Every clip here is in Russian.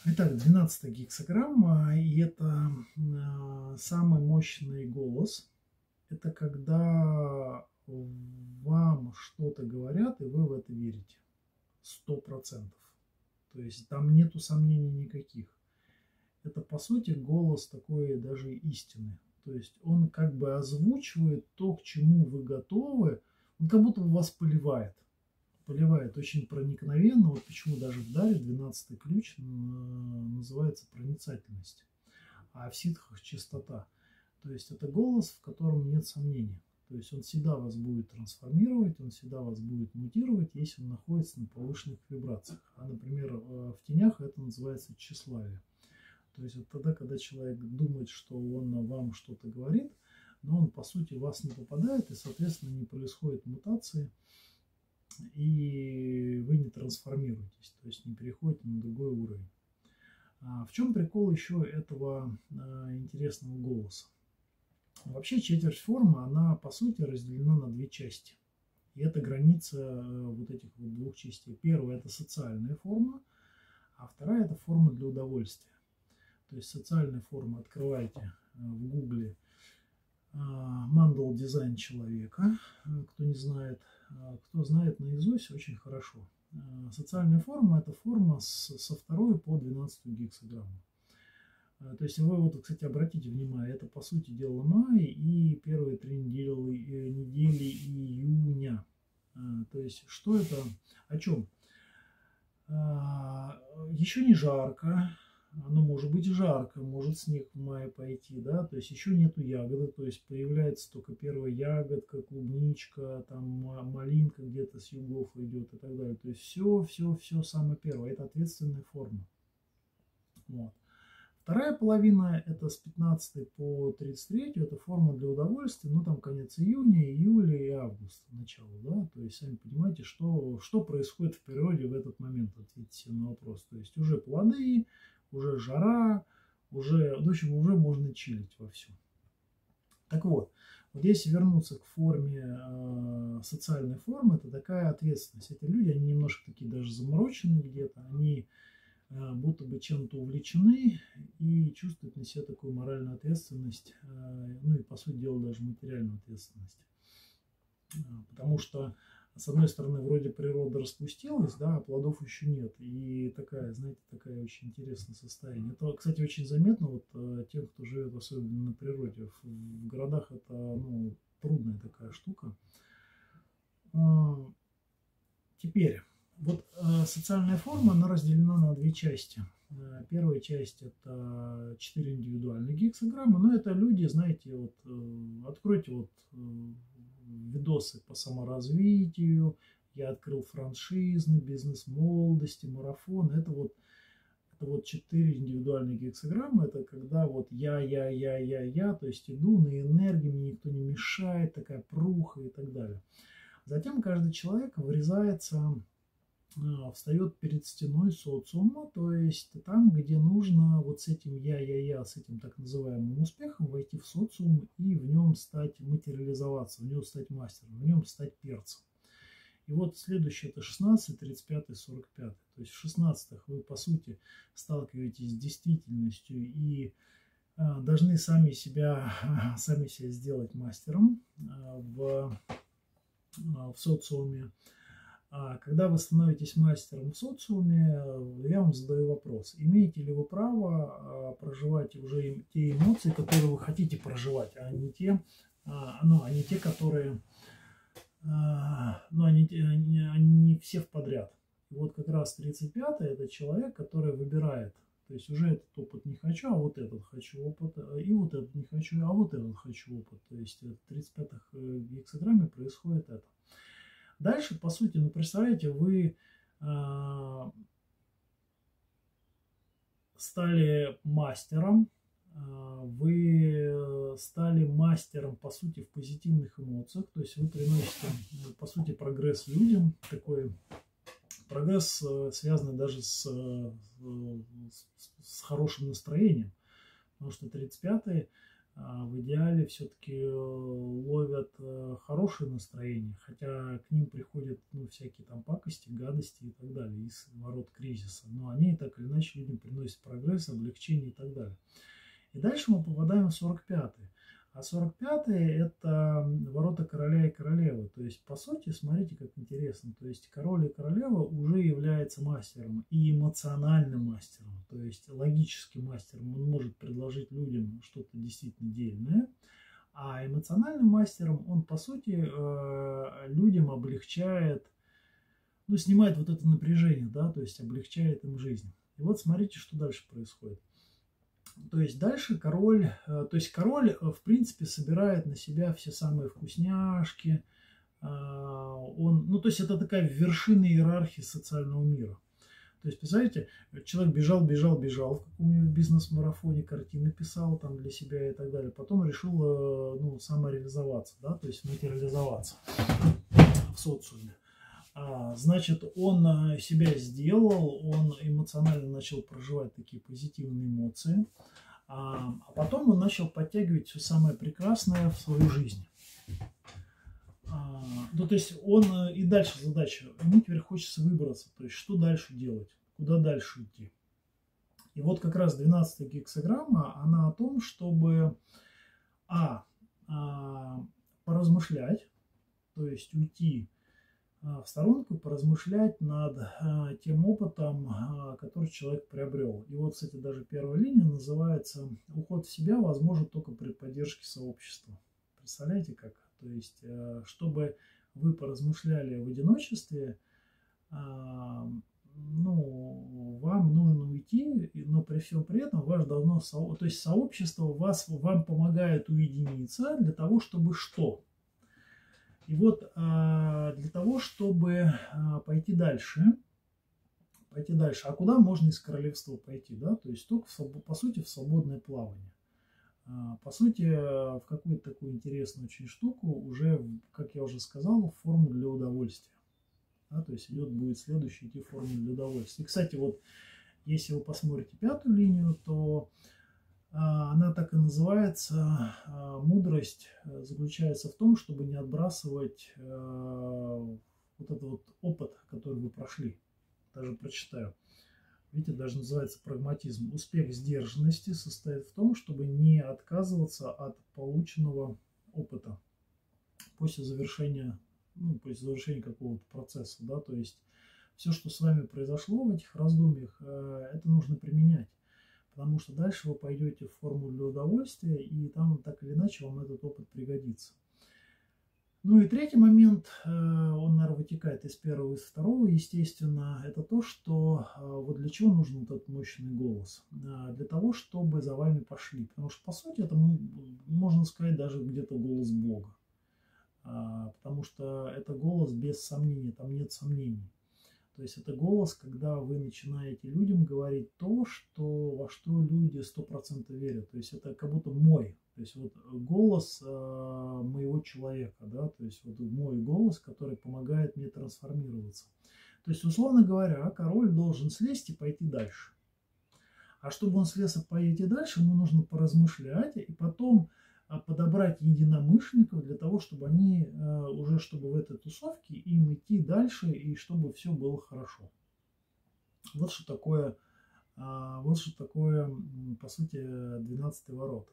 Итак, 12 гексограмма, и это самый мощный голос. Это когда вам что-то говорят, и вы в это верите. 100%. То есть там нету сомнений никаких. Это, по сути, голос такой даже истины. То есть он как бы озвучивает то, к чему вы готовы. Он как будто вас поливает. Поливает очень проникновенно. Вот почему даже в Даре 12-й ключ называется проницательность, а в ситхах чистота. То есть это голос, в котором нет сомнений. То есть он всегда вас будет трансформировать, он всегда вас будет мутировать, если он находится на повышенных вибрациях. А, например, в тенях это называется тщеславие. То есть это тогда, когда человек думает, что он вам что-то говорит, но он по сути в вас не попадает, и, соответственно, не происходит мутации, и вы не трансформируетесь, то есть не переходите на другой уровень. В чем прикол еще этого интересного голоса? Вообще четверть формы, она по сути разделена на две части. И это граница вот этих вот двух частей. Первая – это социальная форма, а вторая – это форма для удовольствия. То есть социальная форма открываете в гугле мандал дизайн человека, кто не знает, кто знает наизусть, очень хорошо. Социальная форма – это форма со 2 по 12 гексограмму. То есть вы вот, кстати, обратите внимание, это по сути дела май и первые 3 недели июня. То есть что это, о чем? Еще не жарко, оно может быть жарко, может снег в мае пойти, да, то есть еще нету ягоды, то есть появляется только первая ягодка, клубничка, там малинка где-то с югов идет и так далее. То есть все самое первое, это ответственная форма. Вот. Вторая половина, это с 15 по 33, это форма для удовольствия, ну там конец июня, июля и августа, начало, да, то есть сами понимаете, что происходит в природе в этот момент, ответьте себе на вопрос, то есть уже плоды, уже жара, уже, в общем, уже можно чилить вовсю. Так вот, вот если вернуться к форме, социальной формы, это такая ответственность, эти люди, они немножко такие даже замороченные где-то, они будто бы чем-то увлечены и чувствуют на себе такую моральную ответственность, ну и, по сути дела, даже материальную ответственность. Потому что, с одной стороны, вроде природа распустилась, да, а плодов еще нет. И такая, знаете, такая очень интересное состояние. Это, кстати, очень заметно вот тем, кто живет особенно на природе. В городах это, ну, трудная такая штука. Теперь, вот социальная форма, она разделена на две части. Первая часть – это 4 индивидуальных гексограммы, но это люди, знаете, вот откройте вот видосы по саморазвитию, я открыл франшизный, бизнес молодости, марафон, это вот 4 индивидуальные гексограммы, это когда вот я, то есть иду на энергии, мне никто не мешает, такая пруха и так далее. Затем каждый человек врезается, встает перед стеной социума, то есть там, где нужно вот с этим я, с этим так называемым успехом войти в социум и в нем стать, материализоваться, в нем стать мастером, в нем стать перцем. И вот следующее это 16, 35, 45. То есть в 16 вы по сути сталкиваетесь с действительностью и должны сами себя сделать мастером в социуме. Когда вы становитесь мастером в социуме, я вам задаю вопрос. Имеете ли вы право проживать уже те эмоции, которые вы хотите проживать, а не те, которые, они все в подряд. И вот как раз 35-й это человек, который выбирает. То есть уже этот опыт не хочу, а вот этот хочу опыт, и вот этот не хочу, а вот этот хочу опыт. То есть в 35-х гексограмме происходит это. Дальше, по сути, ну, представляете, вы стали мастером, по сути, в позитивных эмоциях, то есть вы приносите, по сути, прогресс людям, такой прогресс, связанный даже с хорошим настроением, потому что 35-й в идеале все-таки ловят хорошее настроение, хотя к ним приходят всякие там пакости, гадости и так далее из ворот кризиса. Но они так или иначе людям приносят прогресс, облегчение и так далее. И дальше мы попадаем в 45-й. А 45-е это ворота короля и королевы. То есть, по сути, смотрите, как интересно. То есть, король и королева уже является мастером и эмоциональным мастером. То есть, логическим мастером. Он может предложить людям что-то действительно дельное. А эмоциональным мастером он, по сути, людям облегчает, снимает вот это напряжение, да, то есть, облегчает им жизнь. И вот смотрите, что дальше происходит. То есть дальше король, в принципе, собирает на себя все самые вкусняшки. То есть это такая вершина иерархии социального мира. То есть, представляете, человек бежал в каком-нибудь бизнес-марафоне, картины писал там для себя и так далее. Потом решил, самореализоваться, да, то есть материализоваться в социуме. Значит, он себя сделал, он эмоционально начал проживать такие позитивные эмоции, а потом он начал подтягивать все самое прекрасное в свою жизнь. То есть он и дальше задача, ему теперь хочется выбраться, то есть что дальше делать, куда дальше идти. И вот как раз 12-я гексаграмма, она о том, чтобы поразмышлять, то есть уйти в сторонку, поразмышлять над тем опытом, который человек приобрел. И вот, кстати, даже первая линия называется «Уход в себя возможен только при поддержке сообщества». Представляете как? То есть, чтобы вы поразмышляли в одиночестве, вам нужно уйти, но при всем при этом ваше должно, то есть сообщество вам помогает уединиться для того, чтобы что? И вот для того, чтобы пойти дальше, а куда можно из королевства пойти, да, то есть только, по сути, в свободное плавание. По сути, в какую-то такую интересную очень штуку уже, как я уже сказал, в форму для удовольствия. Да, то есть будет следующий идти в форму для удовольствия. И, кстати, вот если вы посмотрите 5-ю линию, то она так и называется. Мудрость заключается в том, чтобы не отбрасывать вот этот вот опыт, который вы прошли. Даже прочитаю. Видите, даже называется прагматизм. Успех сдержанности состоит в том, чтобы не отказываться от полученного опыта после завершения какого-то процесса. Да? То есть все, что с вами произошло в этих раздумьях, это нужно применять. Потому что дальше вы пойдете в форму для удовольствия, и там так или иначе вам этот опыт пригодится. Ну и третий момент, он, наверное, вытекает из первого и из второго, естественно, это то, что вот для чего нужен вот этот мощный голос? Для того, чтобы за вами пошли. Потому что, по сути, это, можно сказать, даже где-то голос Бога. Потому что это голос без сомнений, там нет сомнений. То есть это голос, когда вы начинаете людям говорить то, во что люди 100% верят. То есть это как будто мой. То есть вот голос моего человека, да, то есть вот мой голос, который помогает мне трансформироваться. То есть, условно говоря, король должен слезть и пойти дальше. А чтобы он слез и пойти дальше, ему нужно поразмышлять и потом подобрать единомышленников для того, чтобы они чтобы в этой тусовке им идти дальше и чтобы все было хорошо. Вот что такое, по сути, 12-й ворот.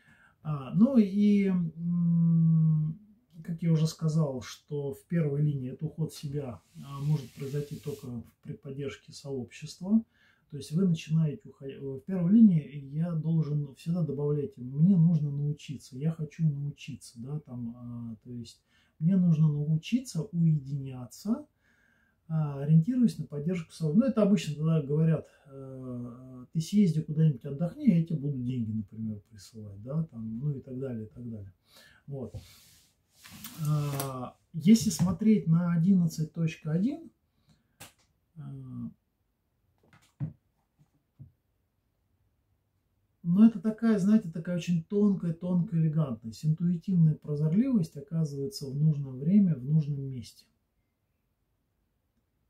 Как я уже сказал, что в первой линии это уход в себя может произойти только при поддержке сообщества. То есть вы начинаете уходить. В первой линии я должен всегда добавлять, мне нужно научиться, я хочу научиться, да, то есть мне нужно научиться уединяться, ориентируясь на поддержку сообщества. Это обычно тогда говорят, ты съезди куда-нибудь отдохни, я тебе буду деньги, например, присылать, да, и так далее, и так далее. Вот. Если смотреть на 11.1, но это такая, знаете, такая очень тонкая элегантность. Интуитивная прозорливость оказывается в нужное время, в нужном месте.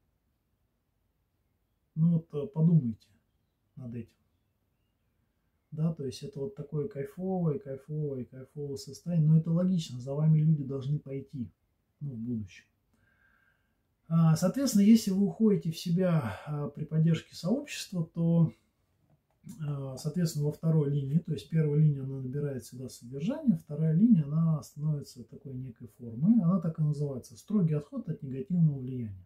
Подумайте над этим. да, то есть это вот такое кайфовое состояние, но это логично, за вами люди должны пойти, ну, в будущем. Соответственно, если вы уходите в себя при поддержке сообщества, то, соответственно, во второй линии, то есть первая линия, она набирает сюда содержание, вторая линия, она становится такой некой формой, она так и называется: строгий отход от негативного влияния.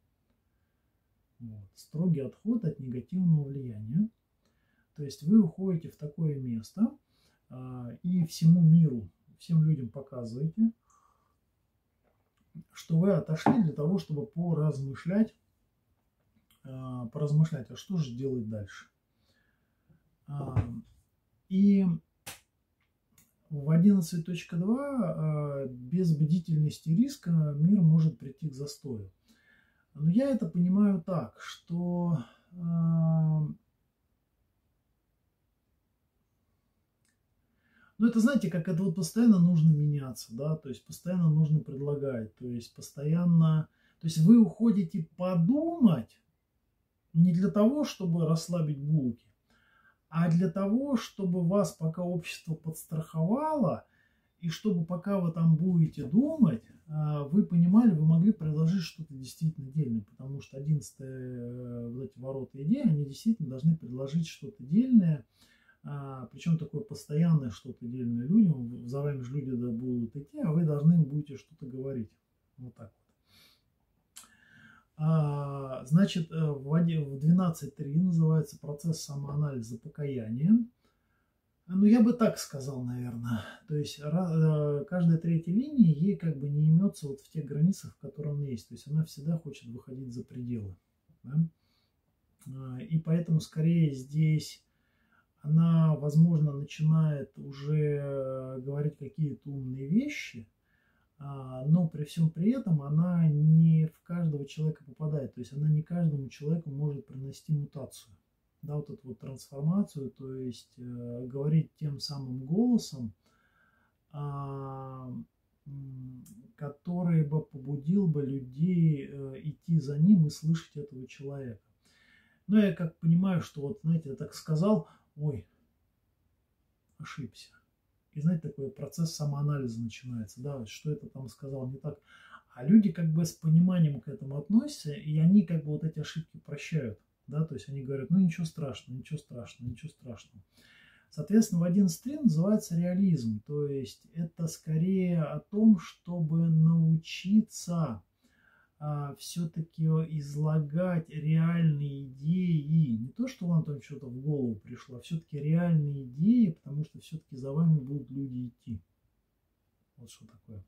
Вот. Строгий отход от негативного влияния. То есть вы уходите в такое место и всему миру, всем людям показываете, что вы отошли для того, чтобы поразмышлять, а что же делать дальше. И в 11.2 без бдительности и риска мир может прийти к застою. Но я это понимаю так, что ну, это, знаете, как это вот постоянно нужно меняться, да, то есть постоянно нужно предлагать, то есть постоянно, то есть вы уходите подумать не для того, чтобы расслабить булки, а для того, чтобы вас пока общество подстраховало, и чтобы пока вы там будете думать, вы понимали, вы могли предложить что-то действительно дельное, потому что 11 вот эти ворота идеи, они действительно должны предложить что-то дельное, причем такое постоянное что-то дельное людям, за вами же люди будут идти, а вы должны им будете что-то говорить. Вот так вот. Значит, в 12.3 называется процесс самоанализа покаяния. Ну, я бы так сказал, наверное. То есть каждая третья линия, ей как бы не имется вот в тех границах, в которых она есть. То есть она всегда хочет выходить за пределы. Да? И поэтому скорее здесь она, возможно, начинает уже говорить какие-то умные вещи, но при всем при этом она не в каждого человека попадает. То есть она не каждому человеку может принести мутацию. Да, вот эту вот трансформацию, то есть говорить тем самым голосом, который бы побудил бы людей идти за ним и слышать этого человека. Но я как понимаю, что вот, знаете, я так сказал, ой, ошибся. И, знаете, такой процесс самоанализа начинается, да, что это там сказал не так. А люди как бы с пониманием к этому относятся, и они как бы вот эти ошибки прощают, да, то есть они говорят, ну ничего страшного, ничего страшного, ничего страшного. Соответственно, в 11.3 называется реализм, то есть это скорее о том, чтобы научиться все-таки излагать реальные идеи, не то, что вам там что-то в голову пришло, а все-таки реальные идеи, потому что все-таки за вами будут люди идти. Вот что такое.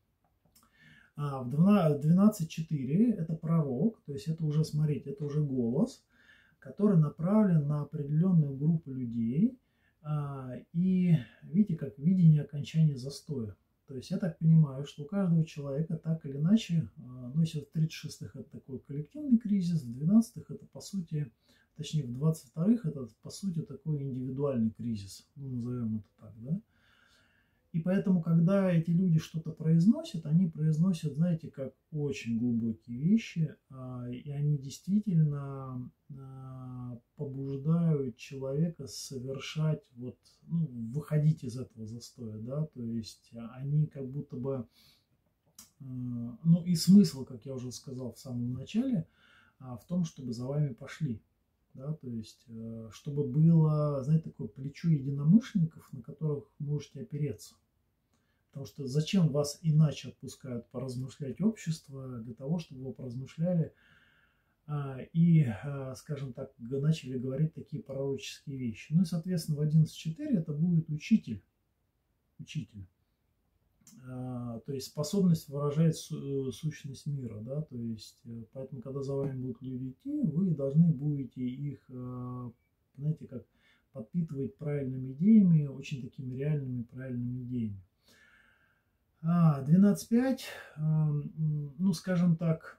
В 12.4 это пророк, то есть это уже, смотрите, это уже голос, который направлен на определенную группу людей, и видите, как видение окончания застоя. То есть я так понимаю, что у каждого человека так или иначе, ну если в 36-х это такой коллективный кризис, в 12-х это по сути, точнее в 22-х это по сути такой индивидуальный кризис, ну назовем это так, да. И поэтому, когда эти люди что-то произносят, они произносят, знаете, как очень глубокие вещи, и они действительно побуждают человека совершать, вот, ну, выходить из этого застоя, да, то есть они как будто бы, ну и смысл, как я уже сказал в самом начале, в том, чтобы за вами пошли. Да, то есть, чтобы было, знаете, такое плечо единомышленников, на которых можете опереться. Потому что зачем вас иначе отпускают поразмышлять общество, для того, чтобы вы поразмышляли и, скажем так, начали говорить такие пророческие вещи. Ну и, соответственно, в 11.4 это будет учитель. То есть способность выражать сущность мира, да, то есть поэтому, когда за вами будут люди идти, вы должны будете их, знаете, как подпитывать правильными идеями, очень такими реальными правильными идеями. 12.5, ну, скажем так,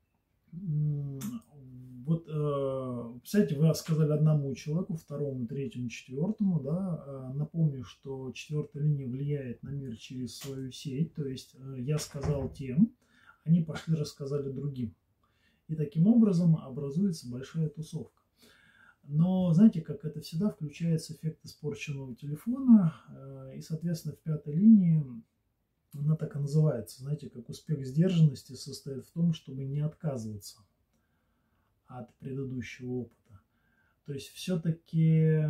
вот, представляете, вы сказали одному человеку, второму, третьему, четвертому, да, напомню, что четвертая линия влияет на мир через свою сеть, то есть я сказал тем, они пошли рассказали другим. И таким образом образуется большая тусовка. Но знаете, как это всегда включается эффект испорченного телефона, и, соответственно, в пятой линии она так и называется. Знаете, как успех сдержанности состоит в том, чтобы не отказываться от предыдущего опыта. То есть все-таки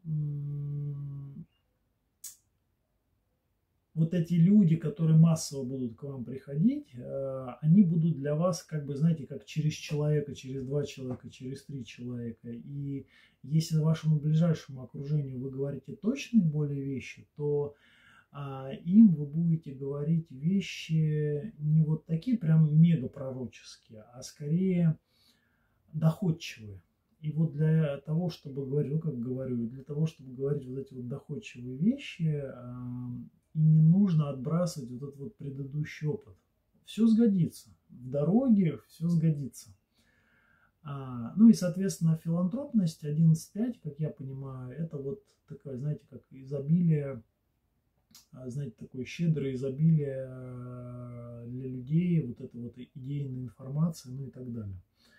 вот эти люди, которые массово будут к вам приходить, они будут для вас, как бы, знаете, как через человека, через два человека, через три человека. И если вашему ближайшему окружению вы говорите точные более вещи, то им вы будете говорить вещи не вот такие прям мега пророческие, а скорее доходчивые. И вот для того, чтобы говорить, ну как говорю, для того, чтобы говорить вот эти вот доходчивые вещи, и не нужно отбрасывать вот этот вот предыдущий опыт. Все сгодится. В дороге все сгодится. Ну и, соответственно, филантропность 11.5, как я понимаю, это вот такая, знаете, как изобилие, знаете, такое щедрое изобилие для людей, вот это вот идейная информация, ну и так далее.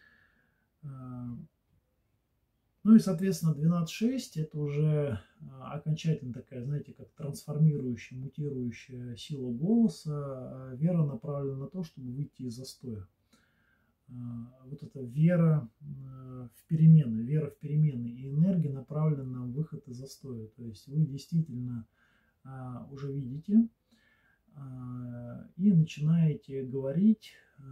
Ну и, соответственно, 12.6 это уже окончательно такая, знаете, как трансформирующая, мутирующая сила голоса. Вера направлена на то, чтобы выйти из застоя. Вот эта вера в перемены, и энергия направлена на выход из застоя. То есть вы действительно уже видите и начинаете говорить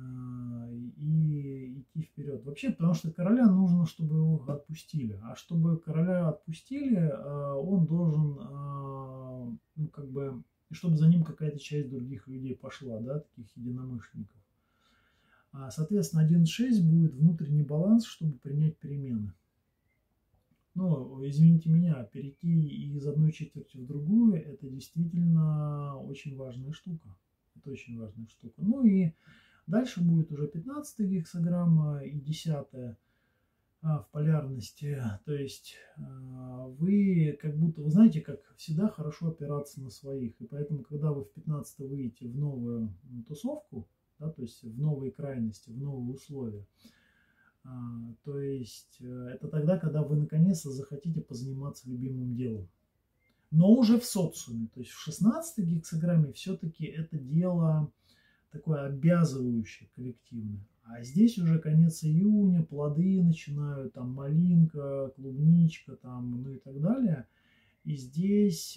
и идти вперед. Вообще, потому что короля нужно, чтобы его отпустили. А чтобы короля отпустили, он должен, ну, как бы, чтобы за ним какая-то часть других людей пошла, да, таких единомышленников. Соответственно, 1.6 будет внутренний баланс, чтобы принять перемены. Ну, извините меня, перейти из одной четверти в другую, это действительно очень важная штука. Это очень важная штука. Ну и дальше будет уже 15-я гексограмма и 10-я в полярности. То есть вы как будто, вы знаете, как всегда хорошо опираться на своих. И поэтому, когда вы в 15 выйдете в новую тусовку, да, то есть в новые крайности, в новые условия, то есть это тогда, когда вы наконец-то захотите позаниматься любимым делом. Но уже в социуме. То есть в 16-й гексограмме все-таки это дело такое обязывающее, коллективное. А здесь уже конец июня, плоды начинают, там малинка, клубничка, там, ну и так далее. И здесь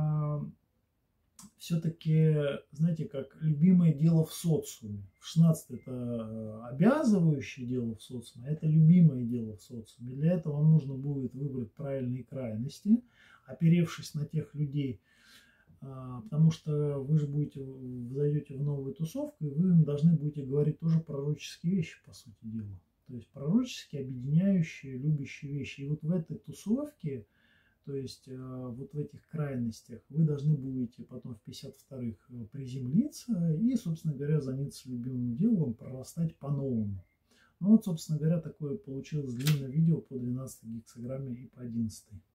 все-таки, знаете, как любимое дело в социуме. В 16 это обязывающее дело в социуме, а это любимое дело в социуме. Для этого вам нужно будет выбрать правильные крайности, оперевшись на тех людей, потому что вы же зайдете в новую тусовку, и вы им должны будете говорить тоже пророческие вещи, по сути дела. То есть пророческие, объединяющие, любящие вещи. И вот в этой тусовке, то есть вот в этих крайностях, вы должны будете потом в 52-х приземлиться и, собственно говоря, заняться любимым делом, прорастать по-новому. Ну вот, собственно говоря, такое получилось длинное видео по 12 гексограмме и по 11.